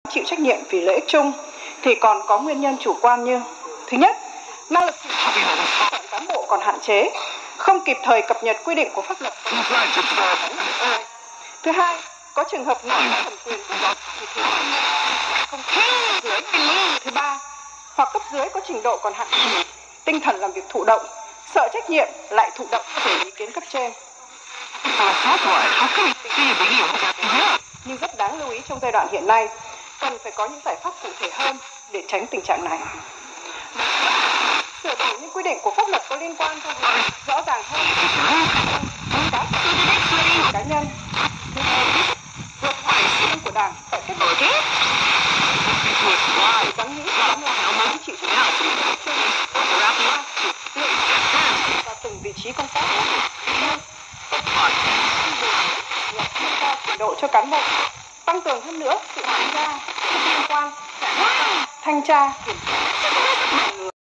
chịu trách nhiệm vì lợi ích chung thì còn có nguyên nhân chủ quan như: thứ nhất, năng lực của cán bộ còn hạn chế, không kịp thời cập nhật quy định của pháp luật. Thứ hai, có trường hợp nào có thẩm quyền không dưới. Thứ ba, hoặc cấp dưới có trình độ còn hạn chế, tinh thần làm việc thụ động, sợ trách nhiệm lại thụ động về ý kiến cấp trên. Nhưng rất đáng lưu ý trong giai đoạn hiện nay, cần phải có những giải pháp cụ thể hơn để tránh tình trạng này. Sửa đổi những quy định của pháp luật có liên quan cho việc rõ ràng hơn các cá nhân, vượt khỏi riêng của Đảng tại kết luận dám nghĩ dám làm chịu trách nhiệm chung và từng vị trí công tác, nâng cao trình độ cho cán bộ, tăng cường hơn nữa sự tham gia liên quan thanh tra kiểm tra